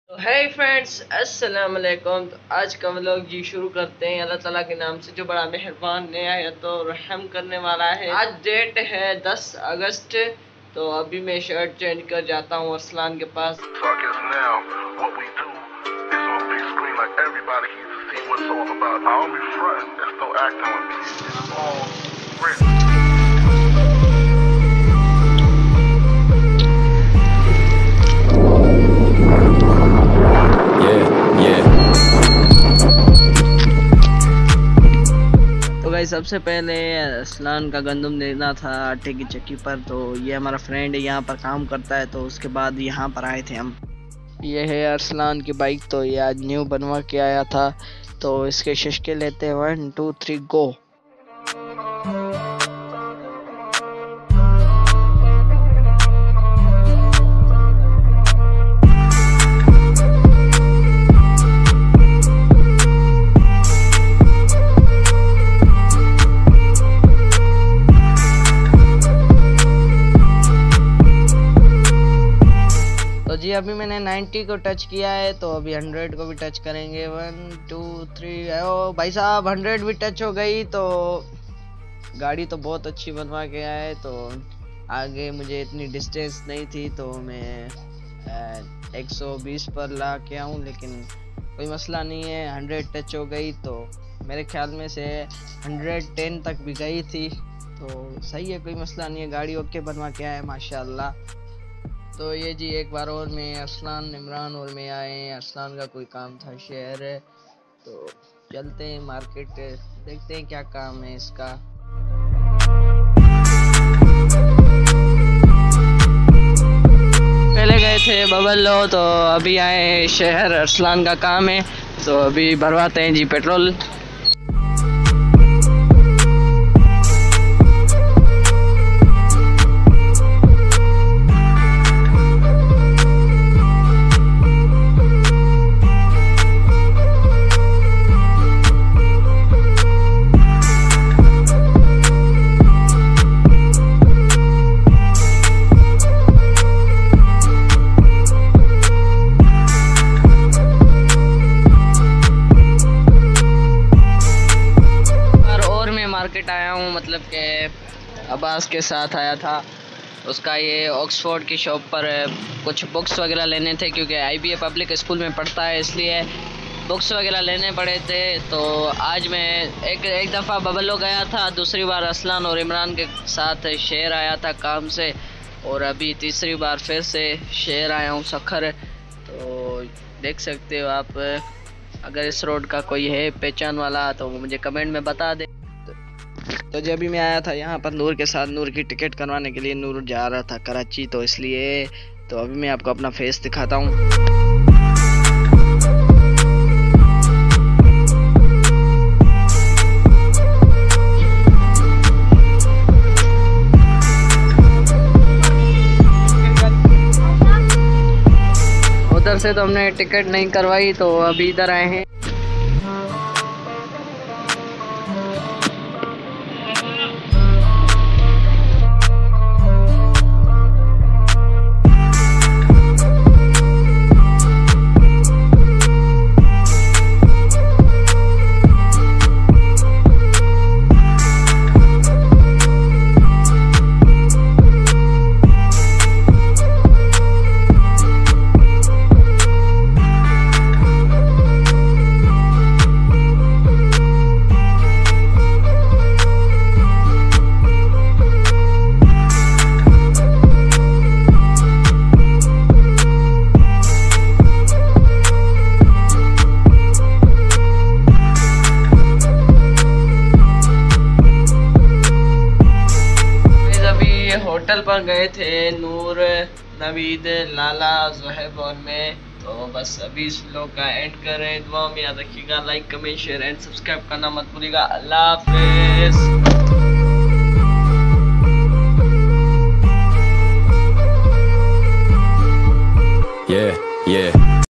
तो है फ्रेंड्स, अस्सलाम वालेकुम। तो आज का व्लॉग जी शुरू करते हैं अल्लाह ताला के नाम से जो बड़ा मेहरबान नहायत तो रहम करने वाला है। आज डेट है 10 अगस्त। तो अभी मैं शर्ट चेंज कर जाता हूँ अरसलान के पास। सबसे पहले अरसलान का गंदम देना था आटे की चक्की पर। तो ये हमारा फ्रेंड यहाँ पर काम करता है, तो उसके बाद यहाँ पर आए थे हम। ये है अरसलान की बाइक। तो ये आज न्यू बनवा के आया था, तो इसके शशके लेते हैं 1 2 3 गो। जी अभी मैंने 90 को टच किया है, तो अभी 100 को भी टच करेंगे। 1 2 3। ओ भाई साहब 100 भी टच हो गई। तो गाड़ी तो बहुत अच्छी बनवा के आया है। तो आगे मुझे इतनी डिस्टेंस नहीं थी, तो मैं 120 पर ला के आऊँ, लेकिन कोई मसला नहीं है। 100 टच हो गई, तो मेरे ख्याल में से 110 तक भी गई थी, तो सही है, कोई मसला नहीं है। गाड़ी ओके बनवा के आया है माशाल्लाह। तो ये जी एक बार और मैं अरसलान इमरान और मैं आए हैं। अरसलान का कोई काम था शहर है, तो चलते हैं मार्केट, देखते हैं क्या काम है इसका। पहले गए थे बबलो, तो अभी आए हैं शहर। अरसलान का काम है, तो अभी भरवाते हैं जी पेट्रोल। मार्केट आया हूँ, मतलब कि अब्बास के साथ आया था। उसका ये ऑक्सफोर्ड की शॉप पर कुछ बुक्स वगैरह लेने थे, क्योंकि IBA पब्लिक स्कूल में पढ़ता है, इसलिए बुक्स वगैरह लेने पड़े थे। तो आज मैं एक दफ़ा बबलो गया था, दूसरी बार अरसलान और इमरान के साथ शहर आया था काम से, और अभी तीसरी बार फिर से शहर आया हूँ सखर। तो देख सकते हो आप, अगर इस रोड का कोई है पहचान वाला तो मुझे कमेंट में बता दे। तो जब भी मैं आया था यहाँ पर नूर के साथ, नूर की टिकट करवाने के लिए। नूर जा रहा था कराची, तो इसलिए तो अभी मैं आपको अपना फेस दिखाता हूँ। उधर से तो हमने टिकट नहीं करवाई, तो अभी इधर आए हैं। होटल पर गए थे नूर, नवीद, लाला, ज़ुहैब और मैं। तो बस अभी इस व्लॉग का एंड कर रहे हैं। दुआ में याद रखिएगा, like comment share and subscribe करना मत भूलिएगा। अल्लाह हाफिज़।